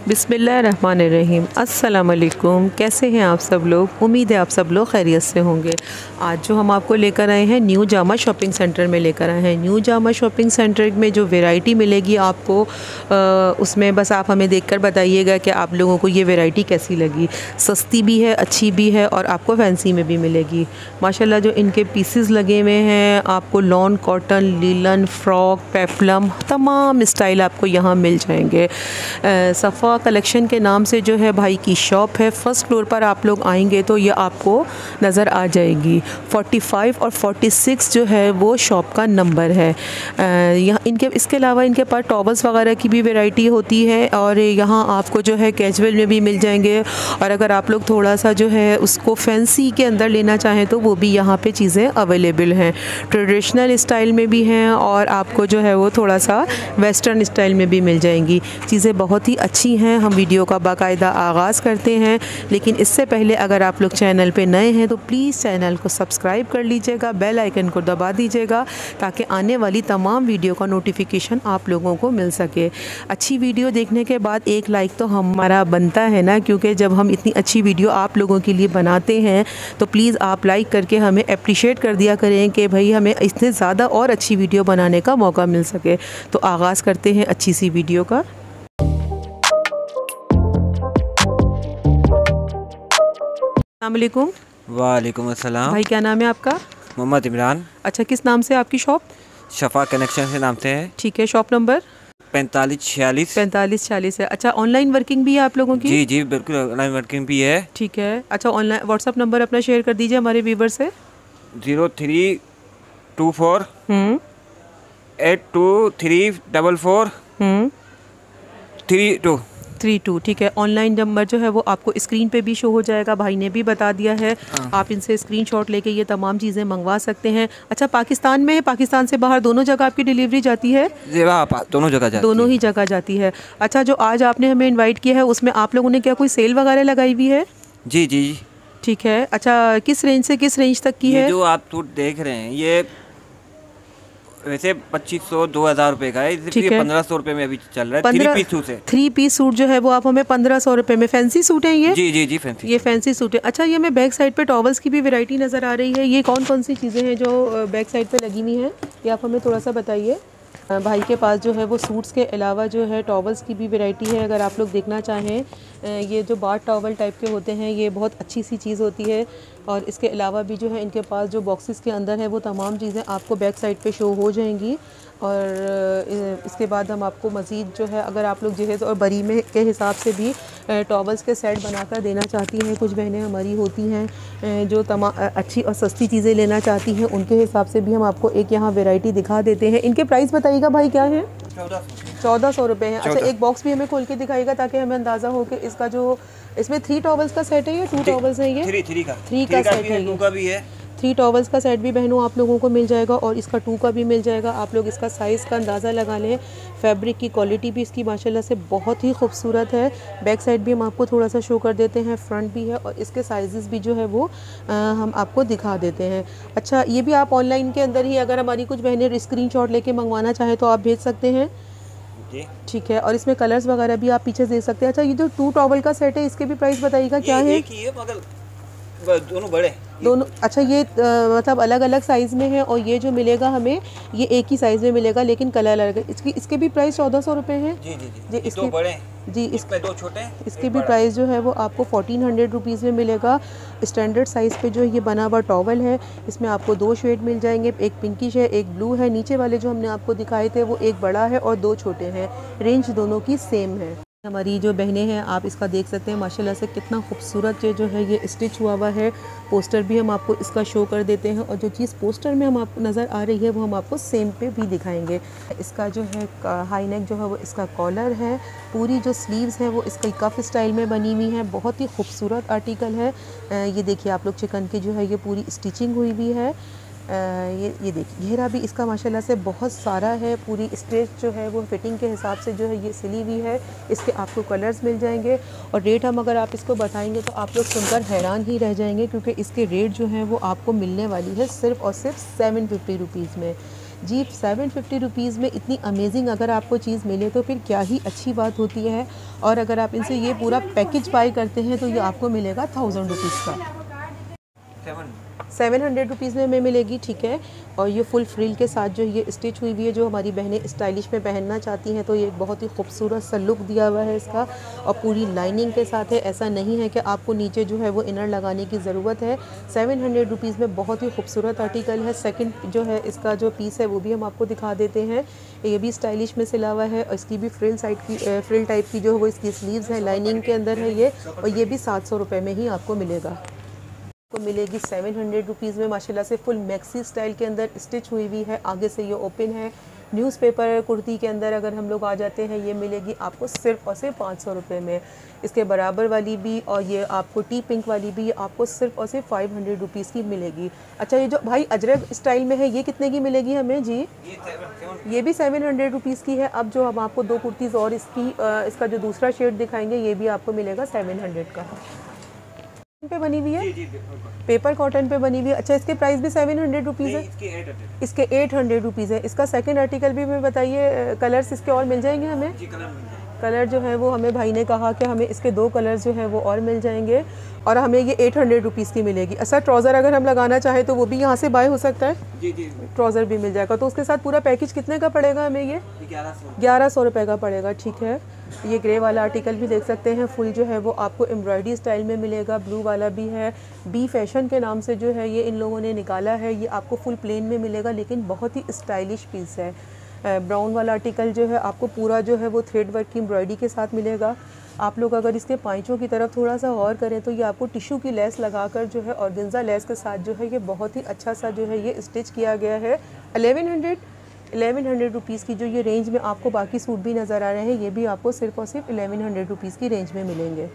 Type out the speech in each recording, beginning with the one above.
बिस्मिल्लाहिर्रहमानिर्रहीम। अस्सलाम वालेकुम। कैसे हैं आप सब लोग? उम्मीद है आप सब लोग खैरियत से होंगे। आज जो हम आपको लेकर आए हैं न्यू जामा शॉपिंग सेंटर में लेकर आए हैं। न्यू जामा शॉपिंग सेंटर में जो वैरायटी मिलेगी आपको उसमें बस आप हमें देखकर बताइएगा कि आप लोगों को ये वैरायटी कैसी लगी। सस्ती भी है, अच्छी भी है और आपको फैंसी में भी मिलेगी। माशाल्लाह जो इनके पीसेस लगे हुए हैं, आपको lawn, cotton, linen, frock, peplum तमाम स्टाइल आपको यहाँ मिल जाएंगे। सफ़ा कलेक्शन के नाम से जो है भाई की शॉप है। फर्स्ट फ्लोर पर आप लोग आएंगे तो ये आपको नज़र आ जाएगी। 45 और 46 जो है वो शॉप का नंबर है। यहाँ इसके अलावा इनके पास टॉवल्स वगैरह की भी वैरायटी होती है और यहाँ आपको जो है कैजुअल में भी मिल जाएंगे। और अगर आप लोग थोड़ा सा जो है उसको फैंसी के अंदर लेना चाहें तो वो भी यहाँ पे चीज़ें अवेलेबल हैं। ट्रेडिशनल स्टाइल में भी हैं और आपको जो है वो थोड़ा सा वेस्टर्न स्टाइल में भी मिल जाएंगी। चीज़ें बहुत ही अच्छी हैं। हम वीडियो का बाकायदा आगाज़ करते हैं, लेकिन इससे पहले अगर आप लोग चैनल पे नए हैं तो प्लीज़ चैनल को सब्सक्राइब कर लीजिएगा, बेल आइकन को दबा दीजिएगा ताकि आने वाली तमाम वीडियो का नोटिफिकेशन आप लोगों को मिल सके। अच्छी वीडियो देखने के बाद एक लाइक तो हमारा बनता है ना, क्योंकि जब हम इतनी अच्छी वीडियो आप लोगों के लिए बनाते हैं तो प्लीज़ आप लाइक करके हमें अप्रिशिएट कर दिया करें कि भाई हमें इससे ज़्यादा और अच्छी वीडियो बनाने का मौका मिल सके। तो आगाज़ करते हैं अच्छी सी वीडियो का। अस्सलामुअलैकुम। वालेकुम अस्सलाम। भाई क्या नाम है आपका? मोहम्मद इमरान। अच्छा, किस नाम से आपकी शॉप? शफा कनेक्शन से नाम से है। ठीक है, शॉप नंबर 4546 है। अच्छा, ऑनलाइन वर्किंग भी है आप लोगों की? जी जी बिल्कुल, ऑनलाइन वर्किंग भी है। ठीक है। अच्छा, ऑनलाइन व्हाट्सअप नंबर अपना शेयर कर दीजिए हमारे व्यूवर से। 0324 हम्म 8234 हम्म 32। 32। ठीक है। ऑनलाइन नंबर जो है वो आपको स्क्रीन पे भी शो हो जाएगा, भाई ने भी बता दिया है। आप इनसे स्क्रीनशॉट लेके ये तमाम चीज़ें मंगवा सकते हैं। अच्छा, पाकिस्तान में है, पाकिस्तान से बाहर दोनों जगह आपकी डिलीवरी जाती है? दोनों जगह जाती दोनों ही जगह जाती है। अच्छा, जो आज आपने हमें इन्वाइट किया है उसमें आप लोगों ने क्या कोई सेल वगैरह लगाई हुई है? जी जी। ठीक है। अच्छा, किस रेंज से किस रेंज तक की ये है? जो आप सूट देख रहे हैं ये वैसे 2500-2000 रुपये का है। ठीक है। 1500 रुपये में अभी चल रहा है। 3 पीस सूट है। 3 पीस सूट जो है वो आप हमें 1500 रुपये में। फैंसी सूट है ये? जी जी जी फैंसी। ये फैंसी सूट है। अच्छा, ये मैं बैक साइड पे टॉवल्स की भी वैरायटी नज़र आ रही है। ये कौन कौन सी चीज़ें हैं जो बैक साइड पे लगी हुई हैं, ये आप हमें थोड़ा सा बताइए। भाई के पास जो है वो सूट्स के अलावा जो है टॉवल्स की भी वैरायटी है। अगर आप लोग देखना चाहें, ये जो बाथ टॉवल टाइप के होते हैं ये बहुत अच्छी सी चीज़ होती है। और इसके अलावा भी जो है इनके पास जो बॉक्सेस के अंदर है वो तमाम चीज़ें आपको बैक साइड पे शो हो जाएंगी। और इसके बाद हम आपको मज़ीद जो है, अगर आप लोग जहेज़ और बरी में के हिसाब से भी टॉवल्स के सेट बनाकर देना चाहती हैं, कुछ बहनें हमारी होती हैं जो अच्छी और सस्ती चीज़ें लेना चाहती हैं, उनके हिसाब से भी हम आपको एक यहाँ वैरायटी दिखा देते हैं। इनके प्राइस बताइएगा भाई, क्या है? 1400 रुपये हैं। अच्छा, एक बॉक्स भी हमें खोल के दिखाएगा ताकि हमें अंदाज़ा हो कि इसका जो इसमें 3 टॉवल्स का सेट है या 2 टॉवल्स है? ये 3 का सेट है। 2 का भी है। 3 टॉवल्स का सेट भी बहनों आप लोगों को मिल जाएगा और इसका 2 का भी मिल जाएगा। आप लोग इसका साइज़ का अंदाज़ा लगा लें। फैब्रिक की क्वालिटी भी इसकी माशाल्लाह से बहुत ही खूबसूरत है। बैक साइड भी हम आपको थोड़ा सा शो कर देते हैं, फ्रंट भी है और इसके साइज़ भी जो है वो हम आपको दिखा देते हैं। अच्छा, ये भी आप ऑनलाइन के अंदर ही अगर हमारी कुछ बहनें स्क्रीनशॉट लेके मंगवाना चाहें तो आप भेज सकते हैं। ठीक है। और इसमें कलर्स वगैरह भी आप पीछे दे सकते हैं। अच्छा, ये जो 2 टॉवल का सेट है इसके भी प्राइस बताइएगा क्या है? एक ही है मगर दोनों बड़े दोनों। अच्छा, ये मतलब अलग अलग साइज़ में है और ये जो मिलेगा हमें ये एक ही साइज़ में मिलेगा लेकिन कलर अलग है। इसके भी प्राइस 1400 रुपये हैं। जी जी जी। इसके 2 बड़े हैं जी, इसमें 2 छोटे हैं। इसके भी प्राइस जो है वो आपको 1400 रुपीज़ में मिलेगा। स्टैंडर्ड साइज़ पे जो ये बना हुआ टॉवल है, इसमें आपको 2 शेड मिल जाएंगे, एक पिंकिश है, एक ब्लू है। नीचे वाले जो हमने आपको दिखाए थे वो एक बड़ा है और 2 छोटे हैं। रेंज दोनों की सेम है। हमारी जो बहनें हैं आप इसका देख सकते हैं माशाल्लाह से कितना खूबसूरत जो है ये स्टिच हुआ हुआ है। पोस्टर भी हम आपको इसका शो कर देते हैं और जो चीज़ पोस्टर में हम आपको नज़र आ रही है वो हम आपको सेम पे भी दिखाएंगे। इसका जो है हाई नेक जो है वो इसका कॉलर है। पूरी जो स्लीव्स है वो इसका कफ स्टाइल में बनी हुई है। बहुत ही खूबसूरत आर्टिकल है। ये देखिए आप लोग, चिकन की जो है ये पूरी स्टिचिंग हुई हुई है। ये देखिए घेरा भी इसका माशाल्लाह से बहुत सारा है। पूरी स्ट्रेच जो है वो फिटिंग के हिसाब से जो है ये सिली हुई है। इसके आपको कलर्स मिल जाएंगे और रेट हम अगर आप इसको बताएंगे तो आप लोग सुनकर हैरान ही रह जाएंगे, क्योंकि इसके रेट जो है वो आपको मिलने वाली है सिर्फ़ और सिर्फ 750 रुपीज़ में। जी 750 रुपीज़ में इतनी अमेजिंग अगर आपको चीज़ मिले तो फिर क्या ही अच्छी बात होती है। और अगर आप इनसे ये पूरा पैकेज बाई करते हैं तो ये आपको मिलेगा 1000 रुपीज़ का। 700 रुपीज़ में हमें मिलेगी, ठीक है। और ये फुल फ्रिल के साथ जो ये स्टिच हुई हुई है, जो हमारी बहनें स्टाइलिश में पहनना चाहती हैं तो ये एक बहुत ही खूबसूरत सा लुक दिया हुआ है इसका। और पूरी लाइनिंग के साथ है, ऐसा नहीं है कि आपको नीचे जो है वो इनर लगाने की ज़रूरत है। 700 रुपीज़ में बहुत ही खूबसूरत आर्टिकल है। सेकंड जो है इसका जो पीस है वो भी हम आपको दिखा देते हैं। ये भी स्टाइलिश में सिला हुआ है और इसकी भी फ्रिल साइड की फ्रिल टाइप की जो है वो इसकी स्लीव्स है, लाइनिंग के अंदर है ये। और ये भी 700 रुपये में ही आपको मिलेगा। को मिलेगी 700 रुपीज़ में, माशाल्लाह से फुल मैक्सी स्टाइल के अंदर स्टिच हुई हुई है। आगे से ये ओपन है। न्यूज़पेपर कुर्ती के अंदर अगर हम लोग आ जाते हैं, ये मिलेगी आपको सिर्फ और सिर्फ 500 रुपये में। इसके बराबर वाली भी और ये आपको टी पिंक वाली भी आपको सिर्फ और सिर्फ 500 रुपीज़ की मिलेगी। अच्छा, ये जो भाई अजरक स्टाइल में है ये कितने की मिलेगी हमें जी? ये भी 700 रुपीज़ की है। अब जो हम आपको दो कुर्तीज़ और इसका जो दूसरा शेड दिखाएंगे ये भी आपको मिलेगा 700 का। पे बनी हुई है, पेपर कॉटन पे बनी हुई है। अच्छा, इसके प्राइस भी 700 रुपीज़ है। इसके 800 रुपीज़ है। इसका सेकंड आर्टिकल भी हमें बताइए, कलर्स इसके और मिल जाएंगे हमें? कलर जो है वो हमें भाई ने कहा कि हमें इसके 2 कलर्स जो है वो और मिल जाएंगे और हमें ये 800 रुपीज़ की मिलेगी। अच्छा, ट्राउज़र अगर हम लगाना चाहें तो वो भी यहाँ से बाय हो सकता है? जी, ट्राउज़र भी मिल जाएगा। तो उसके साथ पूरा पैकेज कितने का पड़ेगा हमें? ये 1100 रुपये का पड़ेगा, ठीक है। ये ग्रे वाला आर्टिकल भी देख सकते हैं, फुल जो है वो आपको एम्ब्रॉयडरी स्टाइल में मिलेगा। ब्लू वाला भी है, बी फैशन के नाम से जो है ये इन लोगों ने निकाला है। ये आपको फुल प्लेन में मिलेगा लेकिन बहुत ही स्टाइलिश पीस है। ब्राउन वाला आर्टिकल जो है आपको पूरा जो है वो थ्रेड वर्क की एम्ब्रॉयडरी के साथ मिलेगा। आप लोग अगर इसके पाँचों की तरफ थोड़ा सा और करें तो ये आपको टिश्यू की लेस लगाकर जो है ऑर्गेन्जा लेस के साथ जो है ये बहुत ही अच्छा सा जो है ये स्टिच किया गया है। 1100 रुपीज़ की जो ये रेंज में आपको बाकी सूट भी नज़र आ रहे हैं, ये भी आपको सिर्फ और सिर्फ 1100 रुपीज़ की रेंज में मिलेंगे।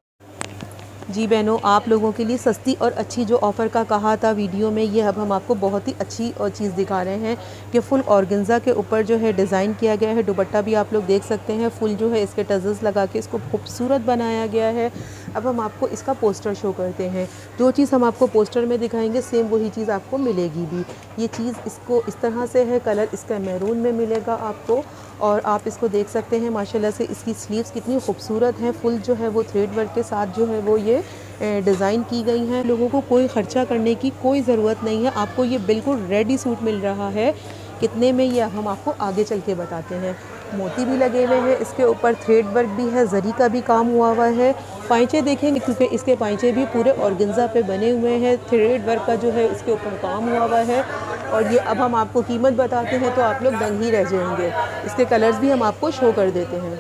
जी बहनों, आप लोगों के लिए सस्ती और अच्छी जो ऑफ़र का कहा था वीडियो में, ये अब हम आपको बहुत ही अच्छी और चीज़ दिखा रहे हैं कि फुल ऑर्गेन्जा के ऊपर जो है डिज़ाइन किया गया है। दुपट्टा भी आप लोग देख सकते हैं, फुल जो है इसके टजल्स लगा के इसको खूबसूरत बनाया गया है। अब हम आपको इसका पोस्टर शो करते हैं। जो चीज़ हम आपको पोस्टर में दिखाएंगे सेम वही चीज़ आपको मिलेगी भी। ये चीज़ इसको इस तरह से है, कलर इसका मैरून में मिलेगा आपको। और आप इसको देख सकते हैं माशाल्लाह से इसकी स्लीव्स कितनी खूबसूरत हैं। फुल जो है वो थ्रेड वर्क के साथ जो है वो ये डिज़ाइन की गई हैं। लोगों को कोई ख़र्चा करने की कोई ज़रूरत नहीं है, आपको ये बिल्कुल रेडी सूट मिल रहा है। कितने में ये हम आपको आगे चल के बताते हैं। मोती भी लगे हुए हैं, इसके ऊपर थ्रेड वर्क भी है, जरी का भी काम हुआ है। पाइचे देखेंगे क्योंकि इसके पाइचे भी पूरे ऑर्गेन्जा पे बने हुए हैं, थ्रेड वर्क का जो है इसके ऊपर काम हुआ है। और ये अब हम आपको कीमत बताते हैं तो आप लोग दंग ही रह जाएंगे। इसके कलर्स भी हम आपको शो कर देते हैं।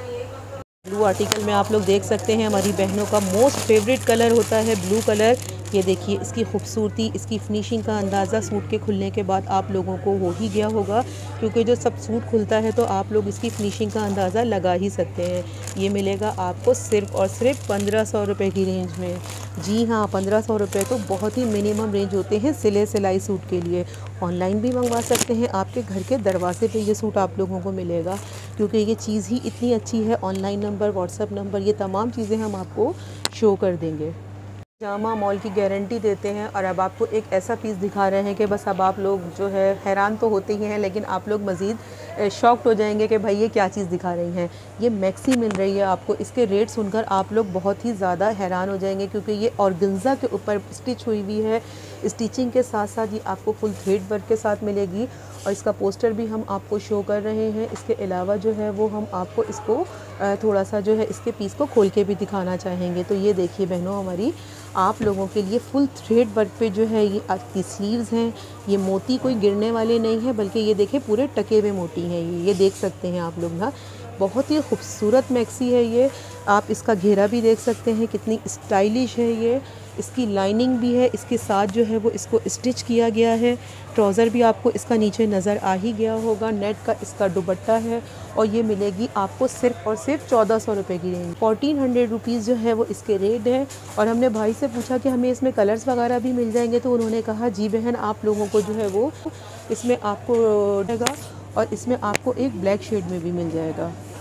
ब्लू आर्टिकल में आप लोग देख सकते हैं हमारी बहनों का मोस्ट फेवरेट कलर होता है ब्लू कलर। ये देखिए इसकी खूबसूरती, इसकी फिनिशिंग का अंदाज़ा सूट के खुलने के बाद आप लोगों को हो ही गया होगा, क्योंकि जो सब सूट खुलता है तो आप लोग इसकी फिनिशिंग का अंदाज़ा लगा ही सकते हैं। ये मिलेगा आपको सिर्फ़ और सिर्फ 1500 रुपये की रेंज में। जी हाँ, 1500 रुपये तो बहुत ही मिनिमम रेंज होते हैं सिलाई सूट के लिए। ऑनलाइन भी मंगवा सकते हैं, आपके घर के दरवाजे पे ये सूट आप लोगों को मिलेगा, क्योंकि ये चीज़ ही इतनी अच्छी है। ऑनलाइन नंबर, व्हाट्सएप नंबर, ये तमाम चीज़ें हम आपको शो कर देंगे। जामा मॉल की गारंटी देते हैं। और अब आपको एक ऐसा पीस दिखा रहे हैं कि बस अब आप लोग जो है हैरान तो होते ही हैं, लेकिन आप लोग मज़ीद शॉक्ड हो जाएंगे कि भाई ये क्या चीज़ दिखा रही हैं। ये मैक्सी मिल रही है आपको। इसके रेट सुनकर आप लोग बहुत ही ज़्यादा हैरान हो जाएंगे, क्योंकि ये ऑर्गेन्जा के ऊपर स्टिच हुई हुई है। स्टिचिंग के साथ साथ ये आपको फुल थ्रेड वर्क के साथ मिलेगी। और इसका पोस्टर भी हम आपको शो कर रहे हैं। इसके अलावा जो है वो हम आपको इसको थोड़ा सा जो है इसके पीस को खोल के भी दिखाना चाहेंगे। तो ये देखिए बहनों, हमारी आप लोगों के लिए फुल थ्रेड वर्क पे जो है ये आपकी स्लीव्स हैं। ये मोती कोई गिरने वाले नहीं है, बल्कि ये देखिए पूरे टके हुए मोती हैं। ये देख सकते हैं आप लोग ना, बहुत ही खूबसूरत मैक्सी है ये। आप इसका घेरा भी देख सकते हैं कितनी स्टाइलिश है ये। इसकी लाइनिंग भी है, इसके साथ जो है वो इसको स्टिच किया गया है। ट्राउज़र भी आपको इसका नीचे नज़र आ ही गया होगा। नेट का इसका दुपट्टा है और ये मिलेगी आपको सिर्फ और सिर्फ 1400 रुपये की रेंज। 1400 रुपीज़ जो है वो इसके रेट है। और हमने भाई से पूछा कि हमें इसमें कलर्स वगैरह भी मिल जाएंगे, तो उन्होंने कहा जी बहन, आप लोगों को जो है वो इसमें आपको देगा और इसमें आपको एक ब्लैक शेड में भी मिल जाएगा।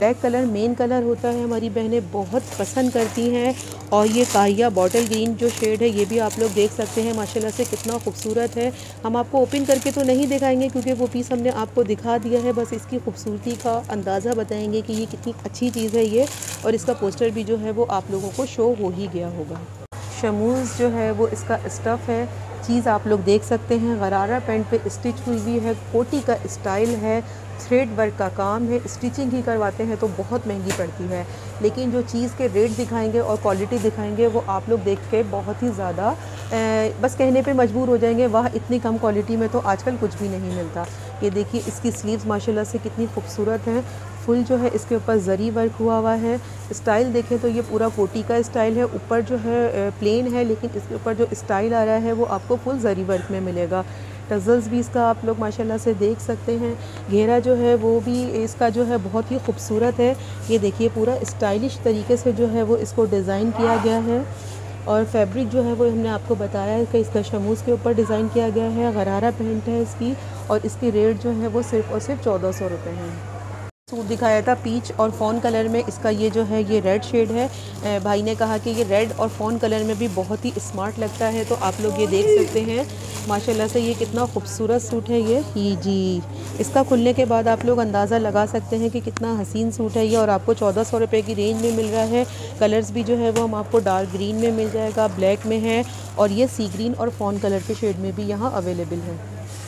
ब्लैक कलर मेन कलर होता है, हमारी बहनें बहुत पसंद करती हैं। और ये काहिया बॉटल ग्रीन जो शेड है ये भी आप लोग देख सकते हैं माशाल्लाह से कितना खूबसूरत है। हम आपको ओपन करके तो नहीं दिखाएंगे क्योंकि वो पीस हमने आपको दिखा दिया है, बस इसकी खूबसूरती का अंदाज़ा बताएंगे कि ये कितनी अच्छी चीज़ है ये। और इसका पोस्टर भी जो है वो आप लोगों को शो हो ही गया होगा। शमूज़ जो है वो इसका स्टफ़ है, चीज़ आप लोग देख सकते हैं। गरारा पैंट पे स्टिच हुई है, कोटी का स्टाइल है, थ्रेड वर्क का काम है। स्टिचिंग ही करवाते हैं तो बहुत महंगी पड़ती है, लेकिन जो चीज़ के रेट दिखाएंगे और क्वालिटी दिखाएंगे वो आप लोग देख के बहुत ही ज़्यादा बस कहने पे मजबूर हो जाएंगे, वाह इतनी कम क्वालिटी में तो आजकल कुछ भी नहीं मिलता। ये देखिए इसकी स्लीव्स माशाल्लाह से कितनी खूबसूरत हैं। फुल जो है इसके ऊपर ज़री वर्क हुआ है। स्टाइल देखें तो ये पूरा कोटी का स्टाइल है, ऊपर जो है प्लेन है, लेकिन इसके ऊपर जो स्टाइल आ रहा है वो आपको फुल ज़री वर्क में मिलेगा। टज़ल्स भी इसका आप लोग माशाल्लाह से देख सकते हैं। घेरा जो है वो भी इसका जो है बहुत ही खूबसूरत है। ये देखिए पूरा स्टाइलिश तरीके से जो है वो इसको डिज़ाइन किया गया है। और फैब्रिक जो है वो हमने आपको बताया है कि इसका शमूज़ के ऊपर डिज़ाइन किया गया है। गरारा पैंट है इसकी और इसकी रेट जो है वो सिर्फ़ और सिर्फ 1400 रुपये है। सूट दिखाया था पीच और फ़ॉन कलर में, इसका ये जो है ये रेड शेड है। भाई ने कहा कि ये रेड और फ़ॉन कलर में भी बहुत ही स्मार्ट लगता है, तो आप लोग ये देख सकते हैं माशाल्लाह से ये कितना खूबसूरत सूट है ये ही जी। इसका खुलने के बाद आप लोग अंदाज़ा लगा सकते हैं कि कितना हसीन सूट है ये, और आपको 1400 रुपये की रेंज में मिल रहा है। कलर्स भी जो है वो हम आपको डार्क ग्रीन में मिल जाएगा, ब्लैक में है, और ये सी ग्रीन और फ़ॉन कलर के शेड में भी यहाँ अवेलेबल है।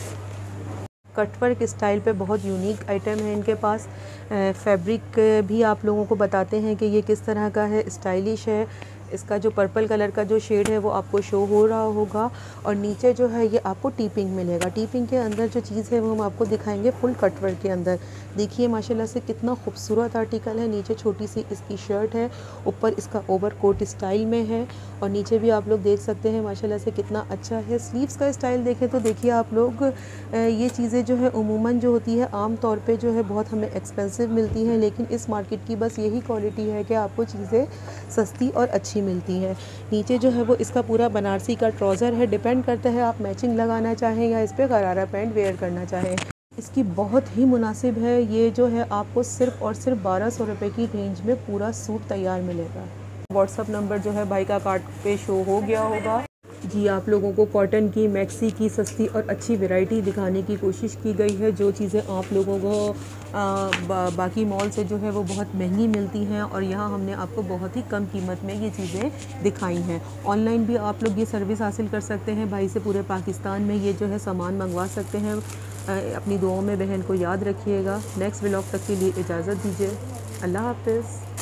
कटवर्क स्टाइल पे बहुत यूनिक आइटम है इनके पास। फैब्रिक भी आप लोगों को बताते हैं कि ये किस तरह का है, स्टाइलिश है। इसका जो पर्पल कलर का जो शेड है वो आपको शो हो रहा होगा, और नीचे जो है ये आपको टीपिंग मिलेगा। टीपिंग के अंदर जो चीज़ है वो हम आपको दिखाएंगे फुल कटवर्क के अंदर। देखिए माशाल्लाह से कितना खूबसूरत आर्टिकल है। नीचे छोटी सी इसकी शर्ट है, ऊपर इसका ओवर कोट स्टाइल में है, और नीचे भी आप लोग देख सकते हैं माशाल्लाह से कितना अच्छा है। स्लीव्स का स्टाइल देखें तो देखिए आप लोग ये चीज़ें जो है उमूमन जो होती है आम तौर पे जो है बहुत हमें एक्सपेंसिव मिलती हैं, लेकिन इस मार्केट की बस यही क्वालिटी है कि आपको चीज़ें सस्ती और अच्छी मिलती है। नीचे जो है वो इसका पूरा बनारसी का ट्राउज़र है, डिपेंड करता है आप मैचिंग लगाना चाहें या इस पर गरारा पैंट वेयर करना चाहें। इसकी बहुत ही मुनासिब है। ये जो है आपको सिर्फ़ और सिर्फ 1200 रुपये की रेंज में पूरा सूट तैयार मिलेगा। व्हाट्सअप नंबर जो है भाई का कार्ड पे शो हो गया होगा जी। आप लोगों को कॉटन की, मैक्सी की सस्ती और अच्छी वैरायटी दिखाने की कोशिश की गई है। जो चीज़ें आप लोगों को बाकी मॉल से जो है वो बहुत महंगी मिलती हैं, और यहाँ हमने आपको बहुत ही कम कीमत में ये चीज़ें दिखाई हैं। ऑनलाइन भी आप लोग ये सर्विस हासिल कर सकते हैं भाई से, पूरे पाकिस्तान में ये जो है सामान मंगवा सकते हैं। अपनी दुआओं में बहन को याद रखिएगा। नेक्स्ट व्लॉग तक के लिए इजाज़त दीजिए। अल्लाह हाफ़िज़।